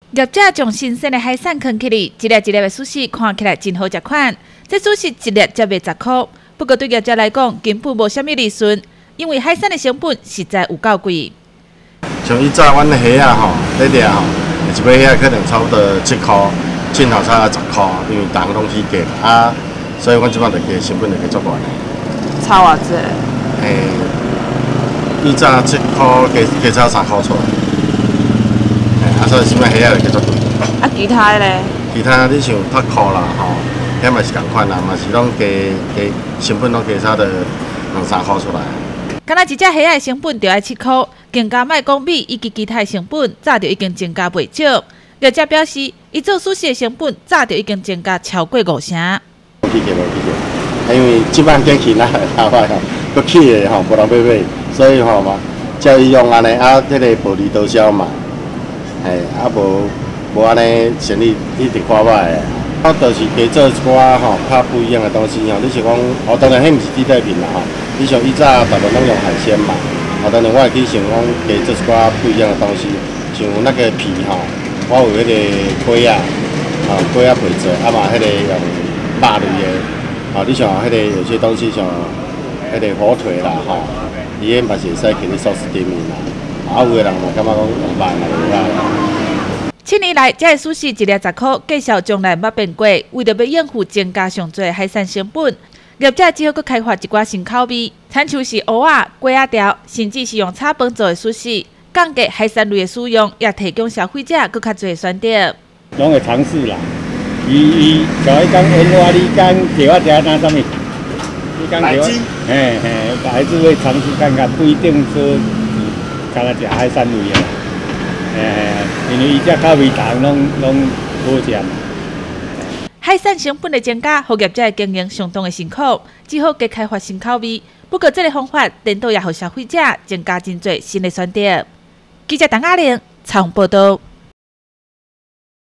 业者将新鲜的海产放起哩，一粒一粒的寿司看起来真好食款。这寿司一粒才卖10块，不过对业者来讲根本无啥物利润，因为海产的成本实在有够贵。 像以前阮的虾啊吼，那粒吼，一尾虾可能差不多7块，进口差10块，因为人拢起价啊，所以阮即摆就加成本就加足悬的。 差偌济？ 以前7块加差3块出来。 所以即摆虾仔就加足贵。 啊，其他的咧？ 其他你像8块啦，吼，遐嘛是共款啦，嘛是拢加成本拢加差着2-3块出来。 敢若一只虾仔的成本就要7块，更加卖讲米以及其他的成本早就已经增加袂少。业者表示，伊做寿司的成本早就已经增加超过5成。 无去价，因为即摆景气那头发吼，搁起的吼，无人要买，所以吼嘛，才伊用安尼啊，迄个薄利多销嘛。 无安尼生意一直看歹的，我就是加做一寡吼较不一样的东西吼。你像讲，当然迄毋是替代品啦吼。你像以前大部分拢用海鲜嘛，当然我会去想讲加做一寡不一样的东西，像那个皮吼，我有迄个龟啊，龟啊皮做，啊嘛迄个用肉类的，你像迄个有些东西像迄个火腿啦吼，伊迄嘛是会使去咧寿司店面啦。 啊，有个人嘛感觉讲用肉嘛袂歹。 7年来，这个寿司一粒10块，计销从来捌变过。为着要应付增加上侪海产成本，业者只好搁开发一寡新口味，产像是蚵仔、鸡仔条，甚至是用炒饭做的寿司。降低海产类的使用，也提供消费者搁较侪选择。 拢会尝试啦。伊像伊讲烟花，你讲叫我食那什么？你讲叫我，还是会尝试看看，不一定说。 干那食海产类的，因为伊只口味重，拢好食嘛。 海产成本的增加，互业者的经营相当的辛苦，只好加开发新口味。不过，这个方法颠倒也互消费者增加真侪新的选择。记者陈雅玲采访报道。